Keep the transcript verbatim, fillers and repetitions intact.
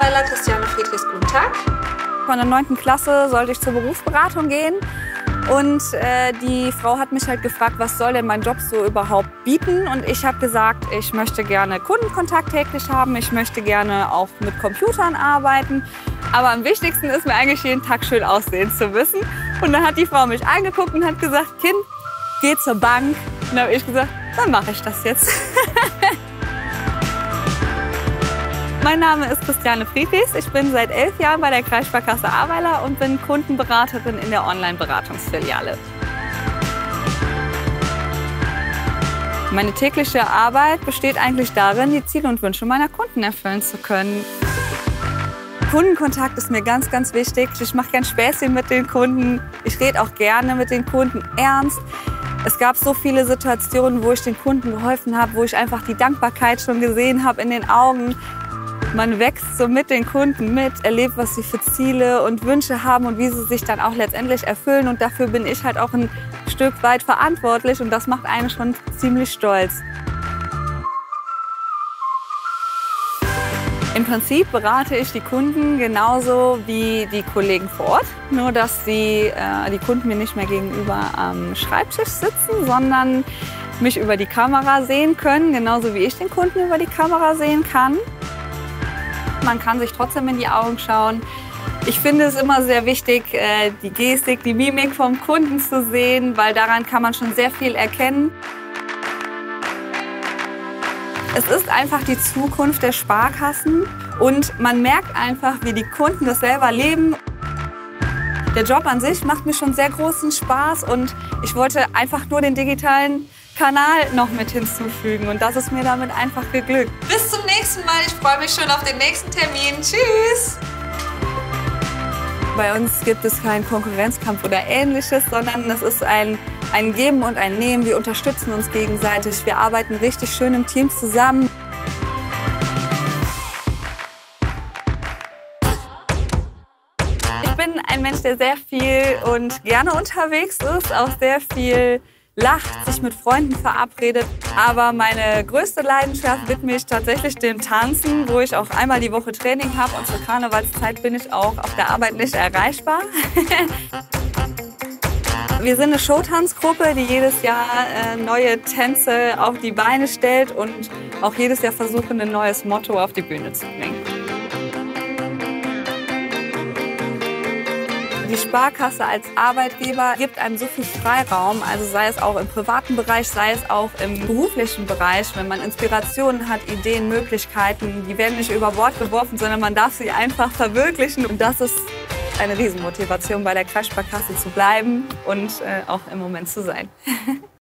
Steuerberater Christiane Friedrichs, guten Tag. Von der neunten Klasse sollte ich zur Berufsberatung gehen. Und äh, die Frau hat mich halt gefragt, was soll denn mein Job so überhaupt bieten? Und ich habe gesagt, ich möchte gerne Kundenkontakt täglich haben, ich möchte gerne auch mit Computern arbeiten. Aber am wichtigsten ist mir eigentlich jeden Tag schön aussehen zu müssen. Und dann hat die Frau mich angeguckt und hat gesagt, Kind, geh zur Bank. Und dann habe ich gesagt, dann mache ich das jetzt. Mein Name ist Christiane Friedrichs. Ich bin seit elf Jahren bei der Kreissparkasse Ahrweiler und bin Kundenberaterin in der Online-Beratungsfiliale. Meine tägliche Arbeit besteht eigentlich darin, die Ziele und Wünsche meiner Kunden erfüllen zu können. Kundenkontakt ist mir ganz, ganz wichtig. Ich mache gern Späßchen mit den Kunden. Ich rede auch gerne mit den Kunden ernst. Es gab so viele Situationen, wo ich den Kunden geholfen habe, wo ich einfach die Dankbarkeit schon gesehen habe in den Augen. Man wächst so mit den Kunden mit, erlebt, was sie für Ziele und Wünsche haben und wie sie sich dann auch letztendlich erfüllen. Und dafür bin ich halt auch ein Stück weit verantwortlich und das macht einen schon ziemlich stolz. Im Prinzip berate ich die Kunden genauso wie die Kollegen vor Ort, nur dass die, äh, die Kunden mir nicht mehr gegenüber am Schreibtisch sitzen, sondern mich über die Kamera sehen können, genauso wie ich den Kunden über die Kamera sehen kann. Man kann sich trotzdem in die Augen schauen. Ich finde es immer sehr wichtig, die Gestik, die Mimik vom Kunden zu sehen, weil daran kann man schon sehr viel erkennen. Es ist einfach die Zukunft der Sparkassen und man merkt einfach, wie die Kunden das selber leben. Der Job an sich macht mir schon sehr großen Spaß und ich wollte einfach nur den digitalen Kanal noch mit hinzufügen und das ist mir damit einfach geglückt. Bis zum nächsten Mal. Ich freue mich schon auf den nächsten Termin. Tschüss! Bei uns gibt es keinen Konkurrenzkampf oder Ähnliches, sondern es ist ein, ein Geben und ein Nehmen. Wir unterstützen uns gegenseitig. Wir arbeiten richtig schön im Team zusammen. Ich bin ein Mensch, der sehr viel und gerne unterwegs ist, auch sehr viel lacht, sich mit Freunden verabredet. Aber meine größte Leidenschaft widme ich tatsächlich dem Tanzen, wo ich auch einmal die Woche Training habe. Und zur Karnevalszeit bin ich auch auf der Arbeit nicht erreichbar. Wir sind eine Showtanzgruppe, die jedes Jahr äh, neue Tänze auf die Beine stellt und auch jedes Jahr versuchen, ein neues Motto auf die Bühne zu bringen. Die Sparkasse als Arbeitgeber gibt einem so viel Freiraum, also sei es auch im privaten Bereich, sei es auch im beruflichen Bereich. Wenn man Inspirationen hat, Ideen, Möglichkeiten, die werden nicht über Bord geworfen, sondern man darf sie einfach verwirklichen. Und das ist eine Riesenmotivation, bei der Kreissparkasse zu bleiben und äh, auch im Moment zu sein.